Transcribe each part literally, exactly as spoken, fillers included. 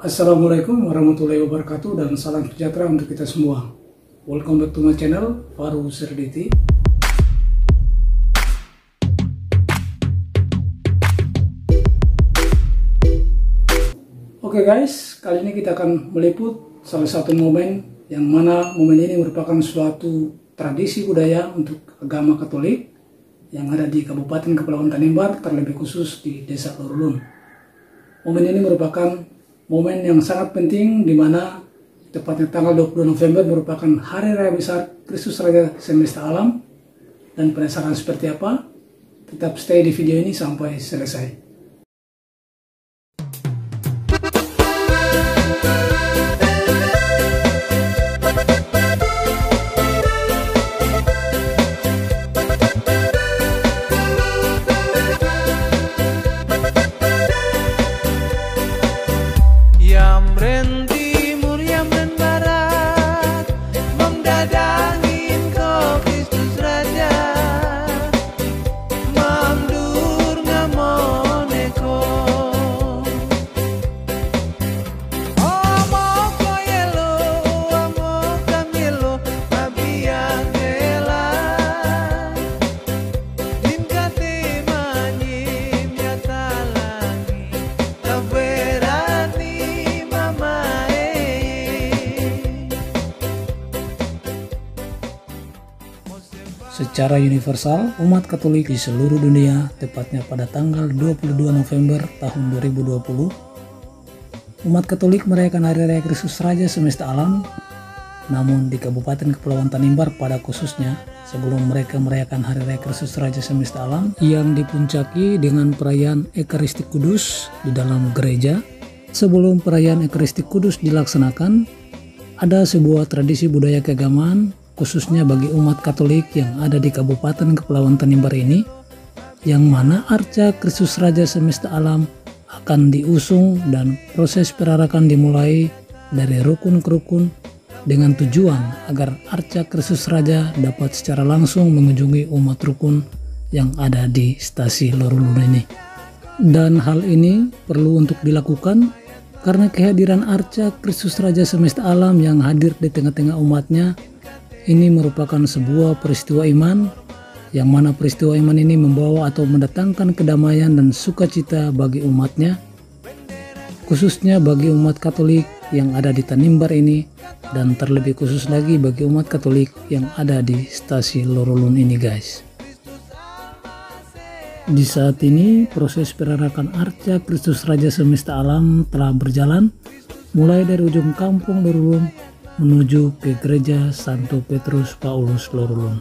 Assalamualaikum warahmatullahi wabarakatuh dan salam sejahtera untuk kita semua. Welcome back to my channel, Faru Serditi. Oke guys, kali ini kita akan meliput salah satu momen yang mana momen ini merupakan suatu tradisi budaya untuk agama Katolik yang ada di Kabupaten Kepulauan Tanimbar, terlebih khusus di Desa Lorulun. Momen ini merupakan momen yang sangat penting di mana tepatnya tanggal dua puluh November merupakan hari raya besar Kristus Raja Semesta Alam. Dan penasaran seperti apa? Tetap stay di video ini sampai selesai. Secara universal, umat Katolik di seluruh dunia, tepatnya pada tanggal dua puluh dua November tahun dua ribu dua puluh, umat Katolik merayakan Hari Raya Kristus Raja Semesta Alam. Namun di Kabupaten Kepulauan Tanimbar pada khususnya, sebelum mereka merayakan Hari Raya Kristus Raja Semesta Alam yang dipuncaki dengan perayaan Ekaristik Kudus di dalam gereja, sebelum perayaan Ekaristik Kudus dilaksanakan, ada sebuah tradisi budaya keagamaan khususnya bagi umat Katolik yang ada di Kabupaten Kepulauan Tanimbar ini, yang mana arca Kristus Raja Semesta Alam akan diusung dan proses perarakan dimulai dari rukun ke rukun dengan tujuan agar arca Kristus Raja dapat secara langsung mengunjungi umat rukun yang ada di stasi Lorulun ini. Dan hal ini perlu untuk dilakukan karena kehadiran arca Kristus Raja Semesta Alam yang hadir di tengah-tengah umatnya ini merupakan sebuah peristiwa iman, yang mana peristiwa iman ini membawa atau mendatangkan kedamaian dan sukacita bagi umatnya, khususnya bagi umat Katolik yang ada di Tanimbar ini, dan terlebih khusus lagi bagi umat Katolik yang ada di stasi Lorulun ini guys. Di saat ini proses perarakan arca Kristus Raja Semesta Alam telah berjalan mulai dari ujung kampung Lorulun menuju ke gereja Santo Petrus Paulus Lorulun.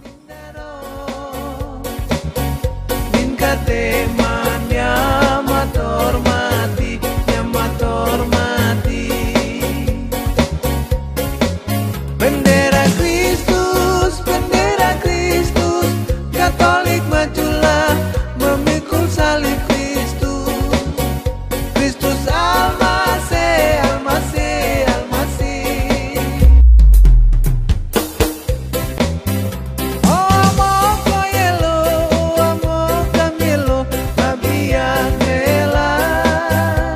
Bendera Kristus, bendera Kristus, Katolik majulah memikul salib Kristus. Kristus Almasih, Almasih, Almasih. Oh, amo koyelo, amo kamielo, mabiang nela.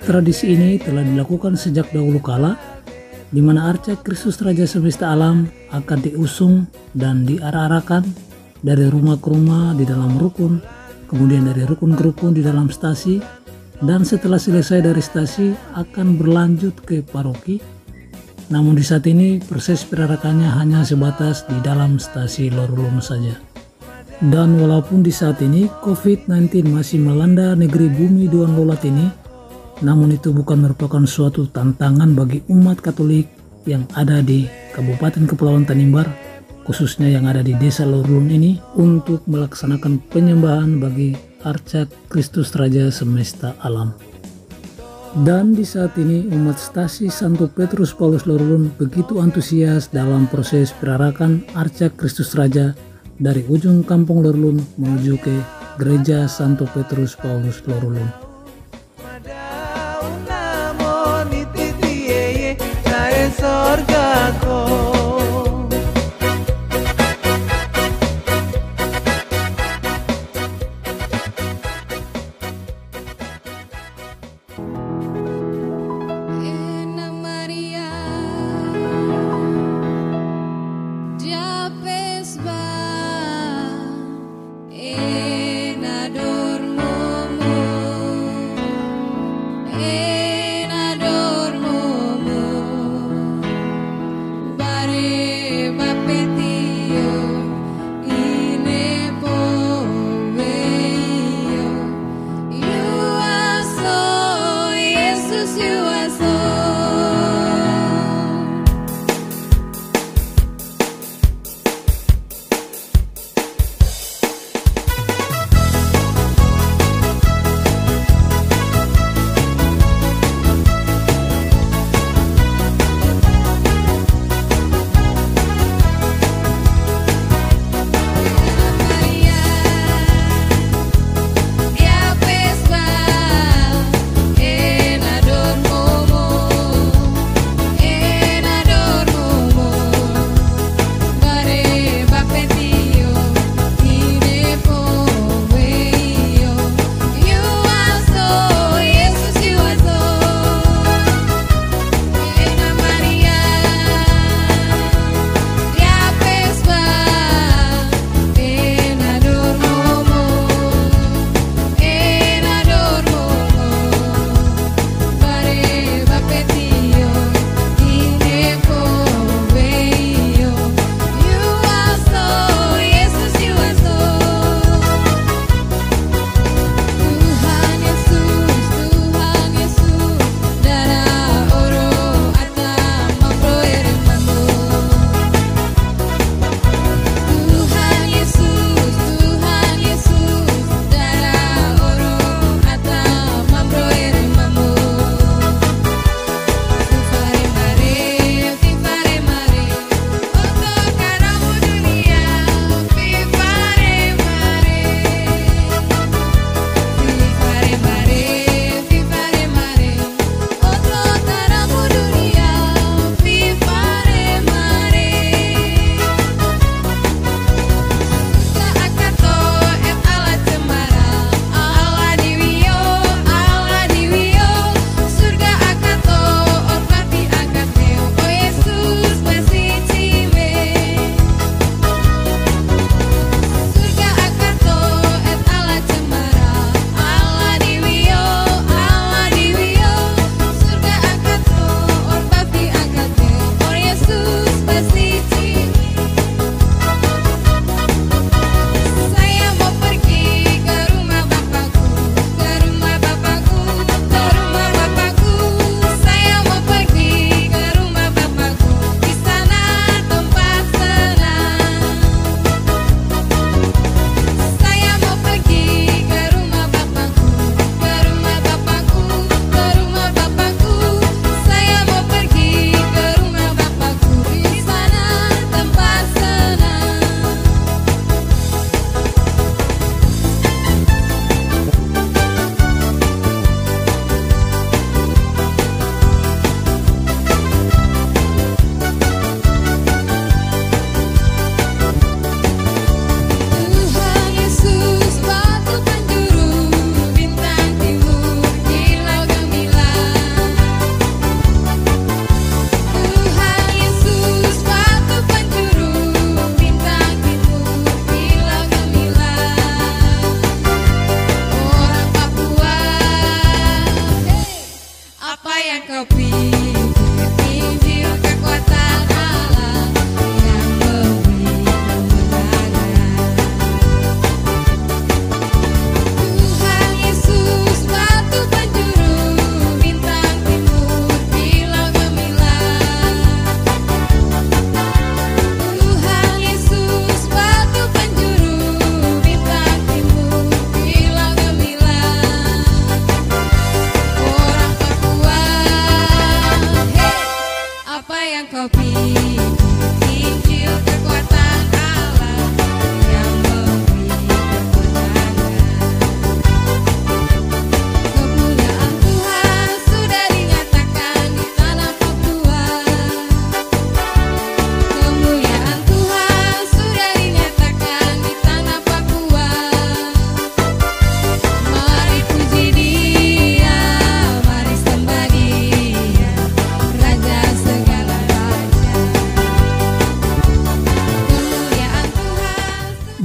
Tradisi ini telah dilakukan sejak dahulu kala, di mana arca Kristus Raja Semesta Alam akan diusung dan diarah-arahkan dari rumah ke rumah di dalam rukun, kemudian dari rukun ke rukun di dalam stasi, dan setelah selesai dari stasi akan berlanjut ke paroki. Namun di saat ini proses perarakannya hanya sebatas di dalam stasi Lorulun saja. Dan walaupun di saat ini covid sembilan belas masih melanda negeri bumi Duan Lolat ini, namun itu bukan merupakan suatu tantangan bagi umat Katolik yang ada di Kabupaten Kepulauan Tanimbar, khususnya yang ada di Desa Lorulun ini, untuk melaksanakan penyembahan bagi arca Kristus Raja Semesta Alam. Dan di saat ini umat stasi Santo Petrus Paulus Lorulun begitu antusias dalam proses perarakan arca Kristus Raja dari ujung kampung Lorulun menuju ke gereja Santo Petrus Paulus Lorulun.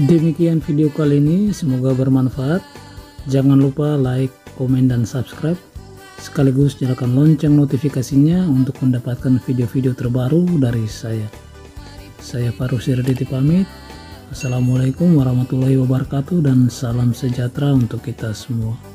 Demikian video kali ini, semoga bermanfaat. Jangan lupa like, komen, dan subscribe. Sekaligus nyalakan lonceng notifikasinya untuk mendapatkan video-video terbaru dari saya. Saya Farusy Raditya pamit. Assalamualaikum warahmatullahi wabarakatuh dan salam sejahtera untuk kita semua.